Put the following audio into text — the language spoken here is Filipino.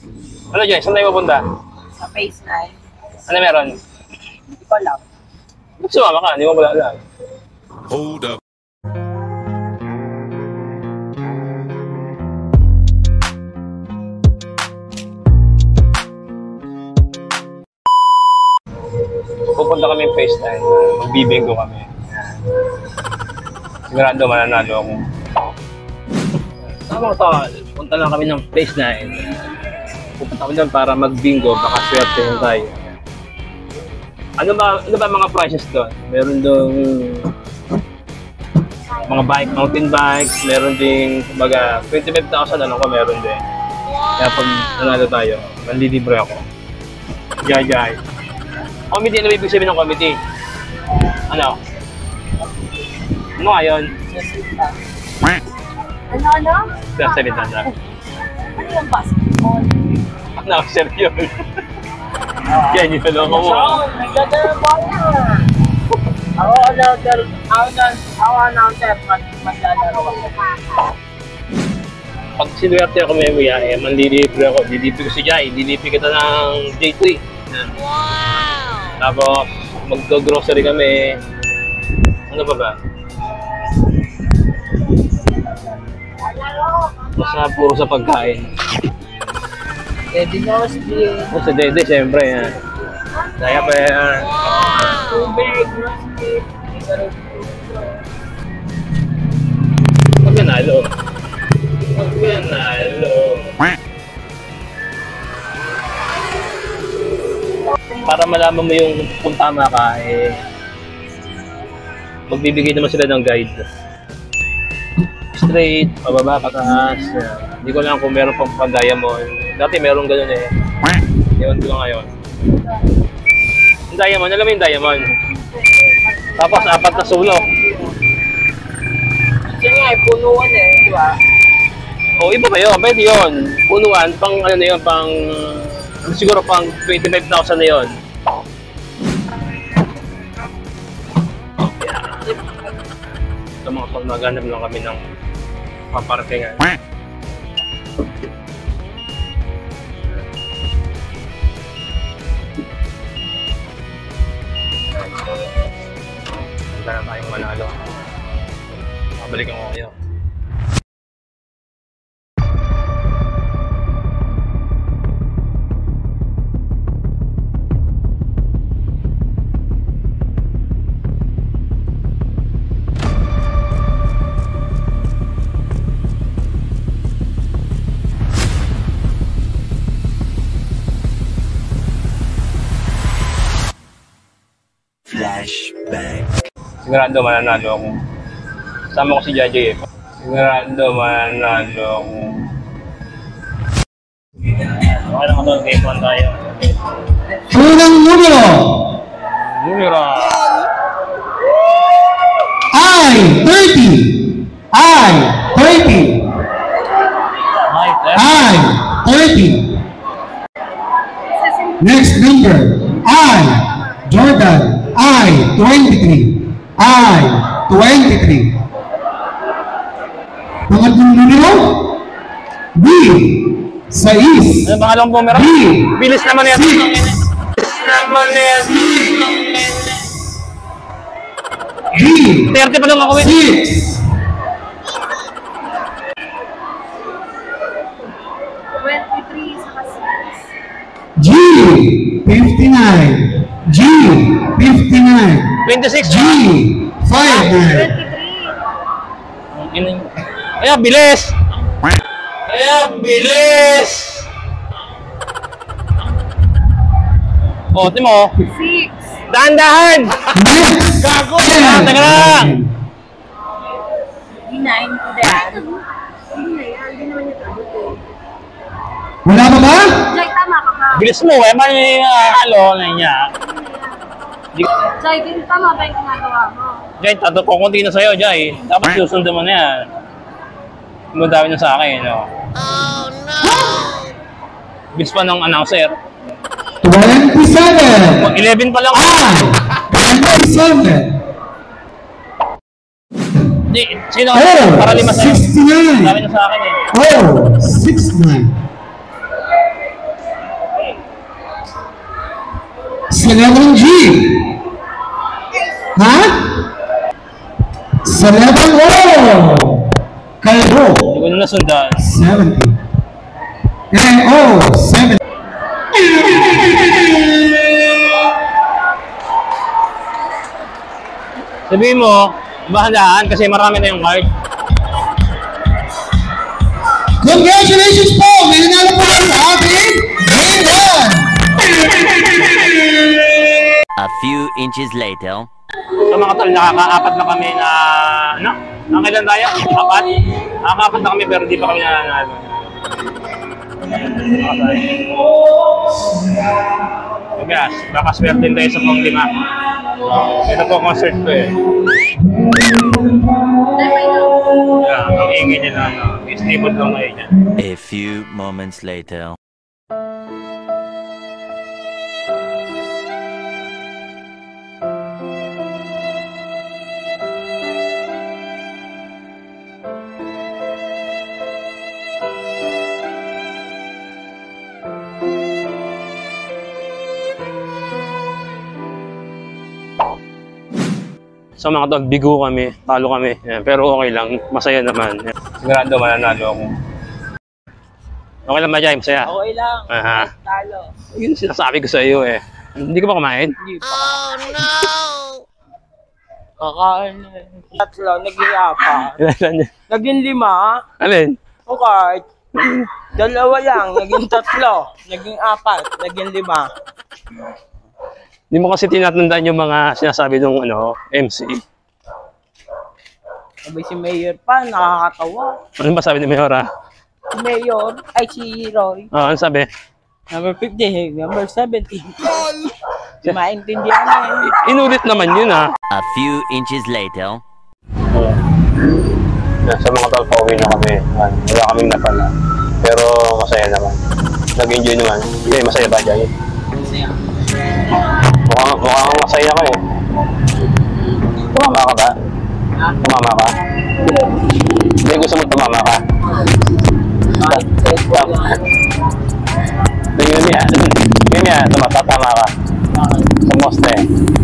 Ano dyan? Saan tayo pupunta? Sa phase 9. Ano meron? Hindi ko alam. Ba't sumama ka? Hindi mo wala alam. Hold up. Pupunta kami yung phase 9. Magbibingo kami. Sigurado mananalo ako. Tama to. Punta lang kami ng phase 9. Pupunta kami doon para magbingo. Baka swerte yun tayo. Ano ba mga prices doon? Meron doon mga bike, mountain bikes. Meron din, kumbaga, 25,000 ano ko meron din. Kaya pag nanalo tayo, manlilibre ako. Jai. Committee, ano ibig sabihin ng committee? Ano? Ano nga yun? Ano? Kaya salita na. Ano yung basketball? Ano? Seryo? Kaya nyo talong mo. May ganda ball na. Ako announcer, maglalaro ako. Pag sinuwerte ako may muya, manlilibre ako. Dilibre ko si Jai. Dilibre kita ng J3. Wow! Tapos, mag-grocery kami. Ano ba? Basta puro sa pagkain. Pwede na si Sa Dede, siyempre yan. Diaper. tubig, Magkanalo. Para malaman mo yung kung tama ka, magbibigay naman sila ng guide. Straight, pababa, pataas. Hindi ko lang kung meron pang pan-diamond. Dati meron ganun eh. Ewan ko lang ngayon. Yung diamond, alam mo yung diamond? Tapos 4 na sulok. Kasi nga, punuan eh, di ba? O, iba ba yun? Pwede yun. Punuan, pang ano na yun, pang... siguro pang 25,000 na yun. Ito mga pag maghanap lang kami ng paparkingan. Handa na tayong manalo. Mabalikan ko kayo. Flashback. Sigurado mananalo ako. Sama ko si Jai eh. Sigurado mananalo ako. Okay lang ito, game 1 tayo. Unang numero Numero! I-30 I-30 I-30 Next number Jordan I-23 I-23 Pangatlong numero B-6 Ano pangalawang numero? Bilis naman yan. B-6 30 pa lang ako eh. 6 23 sa G59 G59 26 G59 Ayan, bilis! O, timo. 6. Dahan-dahan! Next Gago! Teka lang! D9 to that. Wala pa ba? Jai, tama ka ba? Bilis mo eh, mali halo na niya. Jai, tama ba yung ginagawa mo? Jai, tato ko konti na sa'yo, Jai. Dapat susundan mo na yan. Madami na sa akin, no? Oh, no! Bilis pa ng announcer. 27 11 pa lang. 27 Di, sino? Oh, Para 5 sa'yo. 69 Madami na sa akin eh. Oh, 69 sa level G. Ha? Sa level O. Kalbo. Hindi ko na nasundan. 70. And O, 70. Sabihin mo, bahandaan kasi marami na yung card. Congratulations po! May nanalo po ang ating Game 1! A few inches later. So mga tol, nakaka-apat na kami na, ano? Nakailan tayo? Apat? Nakaka-apat na kami pero di pa kami nanalo. Yes, baka swerte din tayo sa pang 5. Ito po concert ko eh. Yeah, ang ingay niya na, ano, stable lang ngayon yan. A few moments later. So mga tol, bigo kami, talo kami. Yan, pero okay lang, masaya naman. Yan. Sigurado mananalo ako. Okay lang ba, Jai? Masaya? Okay lang. Aha. Talo. Yun sinasabi ko sa iyo eh. Hindi ka ba kumain? Hindi pa. Oh no! Kakain na. Tatlo, naging 4. Ilan niya? Naging 5. Alin? Okay. 2 lang, naging 3. Naging 4, naging 5. Hindi mo kasi tinatandaan yung mga sinasabi ng ano, MC. Sabi si Mayor pa, nakakatawa. Ano ba sabi ni Mayora? Si Mayor, ay si Roy. Ano sabi? Number 50, number 70. Di maintindihan na eh. Inulit naman yun ah. A few inches later. Sa mga tao, pauwi na kami. Wala kaming napala. Pero masaya naman. Nag-enjoy naman. Okay, masaya ba, Jai? Mukhang masaya ka eh. Tumama ka ba? Tumama ka? Hindi gusto mo tumama ka? Yun yan. Yun yan. Tumatama ka. Sa moste.